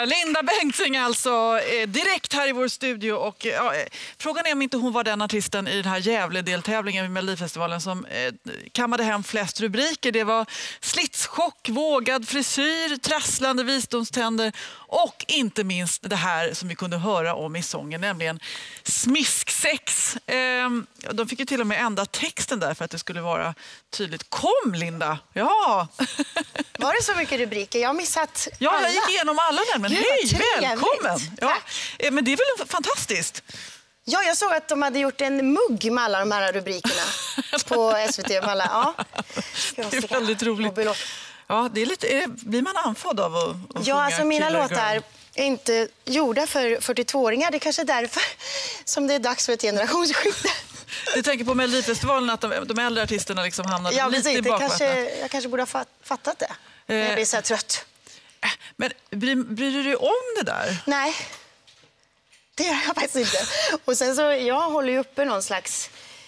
Linda Bengtzing alltså, direkt här i vår studio. Och, frågan är om inte hon var den artisten i den här Gävle-deltävlingen vid Melodifestivalen som kammade hem flest rubriker. Det var slitschock, vågad frisyr, trasslande visdomständer och inte minst det här som vi kunde höra om i sången, nämligen smisksex. De fick ju till och med ändra texten där för att det skulle vara tydligt. Kom, Linda! Ja! Var det så mycket rubriker? Jag har missat alla. Ja, jag gick igenom alla där, men hej, välkommen! Ja. Men det är väl fantastiskt? Ja, jag såg att de hade gjort en mugg med alla de här rubrikerna på SVT. Med alla. Ja. Det är väldigt roligt. Ja, det är lite, blir man anfådd av att ja, alltså mina låtar är inte gjorda för 42-åringar. Det är kanske därför som det är dags för ett generationsskifte. Du tänker på Melodifestivalen att de äldre artisterna liksom hamnade lite i bakvattnet. Jag kanske borde ha fattat det när jag blir så här trött. Men bryr du dig om det där? Nej, det gör jag faktiskt inte. Och sen så, jag håller ju uppe någon slags...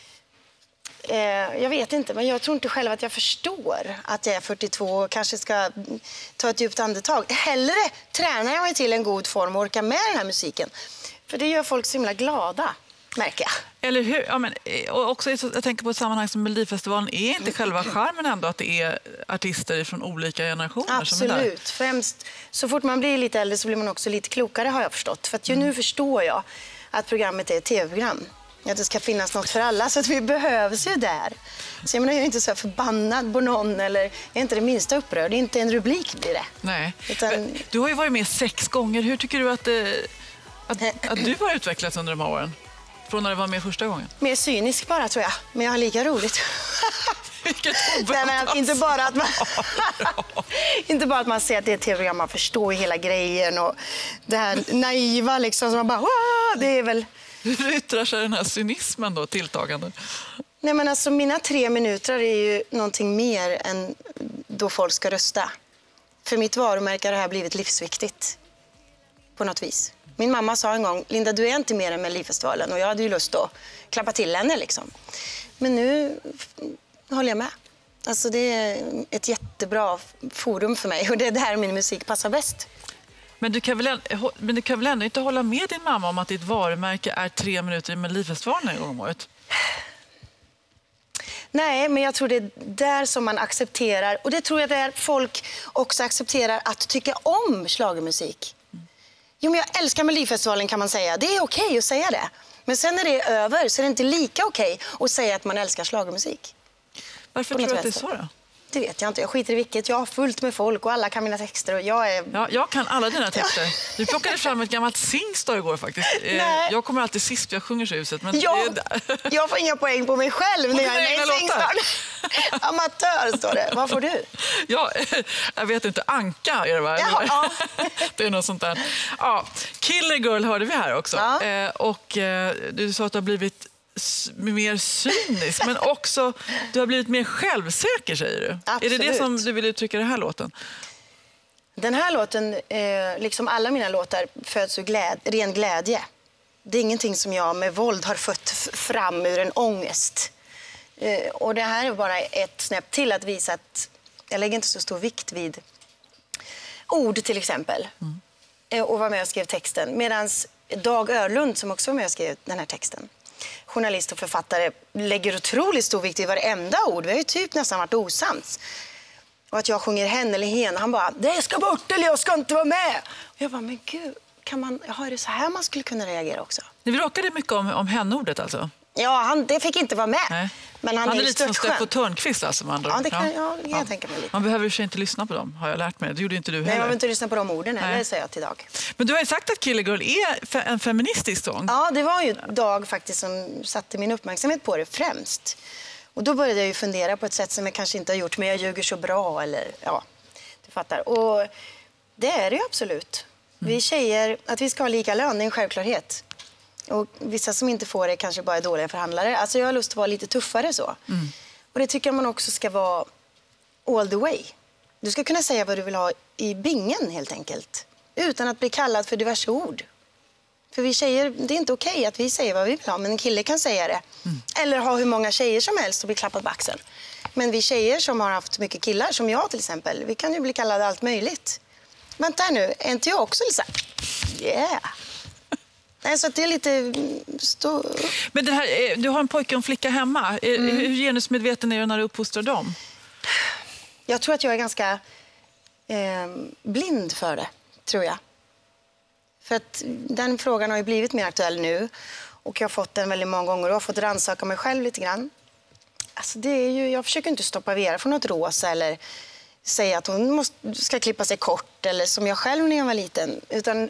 jag vet inte, men jag tror inte själv att jag förstår att jag är 42 och kanske ska ta ett djupt andetag. Hellre tränar jag mig till en god form och orkar med den här musiken. För det gör folk så himla glada, märker jag. Eller hur? Ja, men, och också, jag tänker på ett sammanhang som Melodifestivalen. Är inte själva charmen ändå att det är artister från olika generationer? Absolut. Som är där? Främst, så fort man blir lite äldre så blir man också lite klokare, har jag förstått. För att nu förstår jag att programmet är ett tv-program. Att det ska finnas något för alla, så att vi behövs ju där. Så jag menar, jag är inte så förbannad på någon eller jag är inte det minsta upprörd. Det är inte en rubrik blir det. Nej. Utan... Du har ju varit med 6 gånger. Hur tycker du att du har utvecklats under de här åren? Från när du var med första gången? Mer cynisk bara, tror jag. Men jag har lika roligt. Vilket inte bara att man inte bara att man ser att det är ett tv-program, man förstår hela grejen och det här naiva liksom som man bara det är väl. Hur yttrar sig den här cynismen då tilltagande? Nej, men alltså mina 3 minuter är ju någonting mer än då folk ska rösta. För mitt varumärke har det här blivit livsviktigt på något vis. Min mamma sa en gång, Linda, du är inte mer än Melodifestivalen, och jag hade ju lust att klappa till henne liksom. Men nu håller jag med. Alltså det är ett jättebra forum för mig och det är där min musik passar bäst. Men du kan väl ändå inte hålla med din mamma om att ditt varumärke är 3 minuter i Melodifestivalen en gång om året? Nej, men jag tror det är där som man accepterar, och det tror jag där folk också accepterar att tycka om schlagermusik. Jo, men jag älskar Melodifestivalen, kan man säga. Det är okej att säga det. Men sen när det är över så är det inte lika okej att säga att man älskar schlagermusik. Varför tror du att det är så då? Det vet jag inte. Jag skiter i vilket. Jag har fullt med folk och alla kan mina texter. Och jag är... Ja, jag kan alla dina texter. Du plockade fram ett gammalt Singstar igår faktiskt. Jag kommer alltid sist, jag sjunger så huset. Men jag får inga poäng på mig själv när jag är med i Singstar. Amatör står det. Vad får du? Ja, jag vet inte. Anka är det, va? Ja. Det är något sånt där. Ja, Killer Girl hörde vi här också. Ja. Och du sa att du har blivit mer cynisk, men också du har blivit mer självsäker, säger du. Absolut. Är det det som du vill uttrycka i den här låten? Den här låten, liksom alla mina låtar, föds ur ren glädje. Det är ingenting som jag med våld har fött fram ur en ångest. Och det här är bara ett snäpp till att visa att jag lägger inte så stor vikt vid ord till exempel. Och var med och skrev texten. Medan Dag Örlund, som också var med och skrev den här texten, journalist och författare, lägger otroligt stor vikt vid varenda ord. Vi har ju typ nästan varit osams. Och att jag sjunger hen eller hen, han bara, det ska bort eller jag ska inte vara med. Och jag bara, men gud, är det så här man skulle kunna reagera också? Ni bråkade mycket om hen-ordet alltså? Ja, det fick inte vara med. Nej. Men han är lite som Steffo Törnqvist alltså, med andra. Ja, det kan jag tänka mig lite. Man behöver ju inte lyssna på dem, har jag lärt mig. Det gjorde inte du heller. Nej, man vill inte lyssna på de orden heller, säger jag till Dag. Men du har ju sagt att Killer Girl är en feministisk sång. Ja, det var ju Dag faktiskt som satte min uppmärksamhet på det främst. Och då började jag ju fundera på ett sätt som jag kanske inte har gjort, men jag ljuger så bra, eller ja, du fattar. Och det är det ju absolut. Vi tjejer, att vi ska ha lika lön, det är en självklarhet. Och vissa som inte får det kanske bara är dåliga förhandlare. Alltså jag har lust att vara lite tuffare så. Och det tycker jag man också ska vara all the way. Du ska kunna säga vad du vill ha i bingen helt enkelt. Utan att bli kallad för diverse ord. För vi tjejer, det är inte okej att vi säger vad vi vill ha, men en kille kan säga det. Eller ha hur många tjejer som helst och bli klappad på axeln. Men vi tjejer som har haft mycket killar, som jag till exempel, vi kan ju bli kallade allt möjligt. vänta här nu, är inte jag också lite så här, yeah. Nej, så att det är lite Men den här, du har en pojke och en flicka hemma. Hur genusmedveten är du när du uppfostrar dem? Jag tror att jag är ganska blind för det, tror jag. För att den frågan har ju blivit mer aktuell nu. Och jag har fått den väldigt många gånger och har fått rannsaka mig själv lite grann. Alltså det är ju, jag försöker inte stoppa Vera från något rosa eller säga att hon ska klippa sig kort eller som jag själv när jag var liten. Utan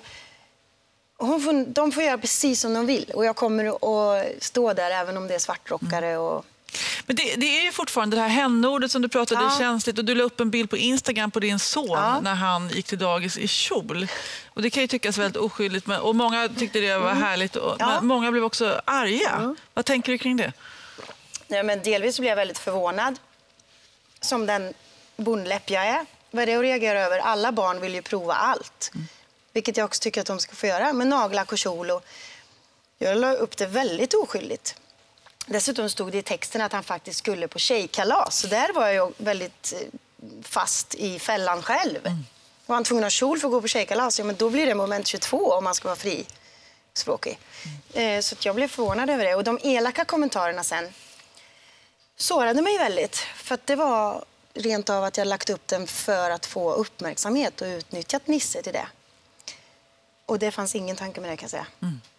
de får göra precis som de vill och jag kommer att stå där även om det är svartrockare och... Men det är ju fortfarande det här hännordet som du pratade är känsligt och du la upp en bild på Instagram på din son när han gick till dagis i kjol. Och det kan ju tyckas väldigt oskyldigt och många tyckte det var härligt men många blev också arga. Vad tänker du kring det? Nej, men delvis blev jag väldigt förvånad som den bondläpp jag är. Vad är det att reagera över? Alla barn vill ju prova allt. Vilket jag också tycker att de ska få göra med naglack och kjol. Och jag la upp det väldigt oskyldigt. Dessutom stod det i texten att han faktiskt skulle på tjejkalas. Så där var jag väldigt fast i fällan själv. Var han tvungen att ha kjol för att gå på tjejkalas? Ja, men då blir det moment 22 om man ska vara frispråkig. Så att jag blev förvånad över det. Och de elaka kommentarerna sen sårade mig väldigt. För att det var rent av att jag lagt upp den för att få uppmärksamhet och utnyttjat Nisse till det. Och det fanns ingen tanke med det, kan jag säga.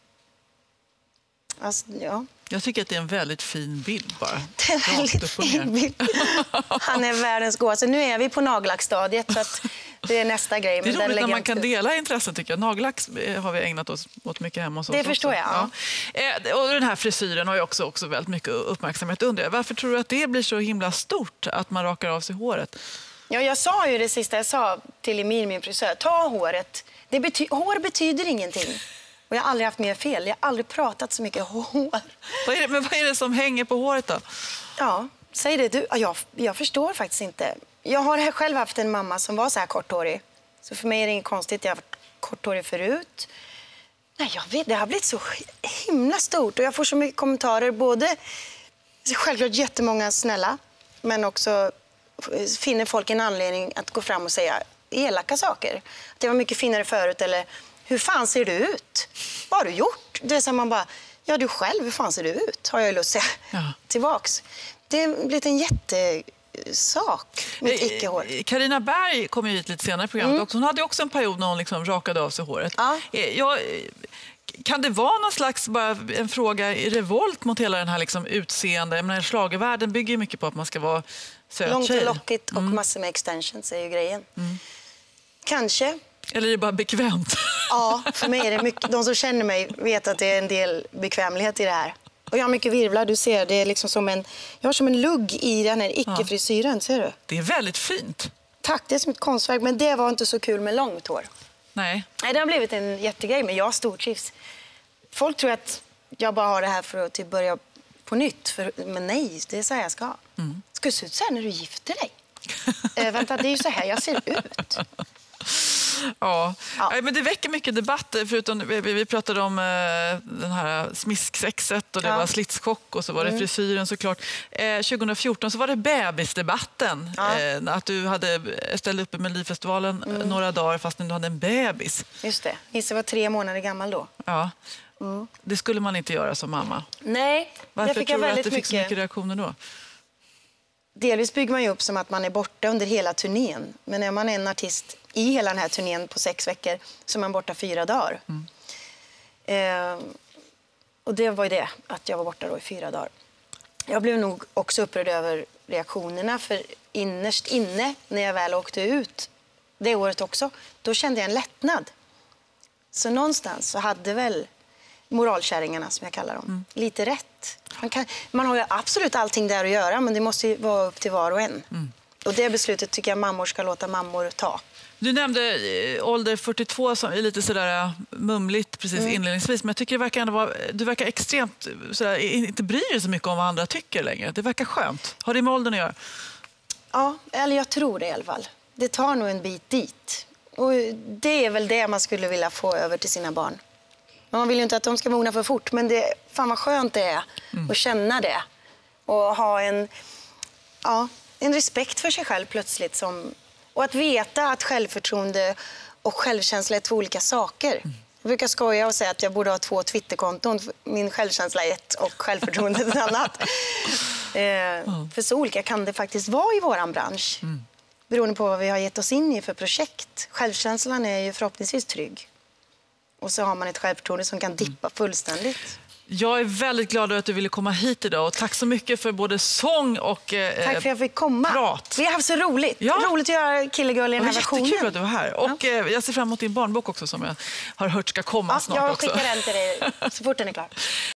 Alltså, ja. Jag tycker att det är en väldigt fin bild bara. Det är en väldigt fin bild. Han är världens godaste. Nu är vi på nagellackstadiet så att det är nästa grej. Det är roligt när man kan dela intressen tycker jag. Nagellack har vi ägnat oss åt mycket hemma hos oss. Det förstår jag. Ja. Och den här frisyren har ju också väldigt mycket uppmärksamhet under. Varför tror du att det blir så himla stort att man rakar av sig håret? Ja, jag sa ju det sista jag sa till Emil, min frisör. Ta håret. Hår betyder ingenting. Och jag har aldrig haft mer fel. Jag har aldrig pratat så mycket hår. Vad är det som hänger på håret då? Ja, säg det du. Jag förstår faktiskt inte. Jag har själv haft en mamma som var så här korthårig. Så för mig är det inget konstigt. Jag har varit korthårig förut. Nej, jag vet. Det har blivit så himla stort. Och jag får så mycket kommentarer. Både självklart jättemånga snälla. Men också finner folk en anledning att gå fram och säga elaka saker. Att det var mycket finare förut eller... Hur fan ser du ut? Vad har du gjort? Det är så man bara, ja du själv, hur fan ser du ut? Har jag lust att säga tillbaks. Det har blivit en jättesak med icke-hår. Carina Berg kom ju hit lite senare i programmet också. Hon hade också en period när hon liksom rakade av sig håret. Kan det vara någon slags bara en fråga i revolt mot hela den här liksom utseende? Jag menar, schlagervärlden bygger ju mycket på att man ska vara söt långt tjej. och lockigt och massor med extensions är ju grejen. Kanske. Eller är det bara bekvämt? Ja, för mig är det mycket. De som känner mig vet att det är en del bekvämlighet i det här. Och jag har mycket virvlar, du ser. Det är liksom jag har som en lugg i den här icke-frisyren, ser du? Det är väldigt fint. Tack, det är som ett konstverk. Men det var inte så kul med långt hår. Nej, det har blivit en jättegrej, men jag stortrivs. Folk tror att jag bara har det här för att typ börja på nytt. Men nej, det är så här jag ska ha. Ska du se ut så här när du gifter dig? Vänta, det är ju så här jag ser ut. Ja. Men det väcker mycket debatt. Förutom vi pratade om den här smisksexet och det var slitschock och så var det frisyren såklart. 2014 så var det bebisdebatten. Att du hade ställt upp i Melodifestivalen några dagar fast du hade en bebis. Just det. Nisse var 3 månader gammal då. Ja. Det skulle man inte göra som mamma. Nej. Varför fick tror jag du att du fick så mycket reaktioner då? Delvis bygger man ju upp som att man är borta under hela turnén. Men är man en artist i hela den här turnén på 6 veckor så är man borta 4 dagar. Och det var ju det, att jag var borta då i 4 dagar. Jag blev nog också upprörd över reaktionerna. För innerst inne, när jag väl åkte ut det året också, då kände jag en lättnad. Så någonstans så hade väl moralkärringarna, som jag kallar dem, lite rätt. Man har ju absolut allting där att göra, men det måste ju vara upp till var och en. Och det beslutet tycker jag mammor ska låta mammor ta. Du nämnde ålder 42 som är lite sådär mumligt precis inledningsvis, men jag tycker det verkar ändå vara, du verkar extremt sådär, inte bryr dig så mycket om vad andra tycker längre. Det verkar skönt. Har det med åldern att göra? Ja, eller jag tror det i alla fall. Det tar nog en bit dit. Och det är väl det man skulle vilja få över till sina barn. Man vill ju inte att de ska mogna för fort, men fan vad skönt det är att känna det. Och ha en respekt för sig själv plötsligt. Och att veta att självförtroende och självkänsla är två olika saker. Jag brukar skoja och säga att jag borde ha 2 Twitterkonton. Min självkänsla är ett och självförtroende ett annat. För så olika kan det faktiskt vara i våran bransch. Beroende på vad vi har gett oss in i för projekt. Självkänslan är ju förhoppningsvis trygg. Och så har man ett självförtroende som kan dippa fullständigt. Jag är väldigt glad att du ville komma hit idag och tack så mycket för både sång och Tack för att jag fick komma. Prat. Vi har haft så roligt. Ja. Roligt att göra Killegirl i den här versionen. Jättekul att du var här. Och jag ser fram emot din barnbok också som jag har hört ska komma snart jag också. skickar den till dig så fort den är klar.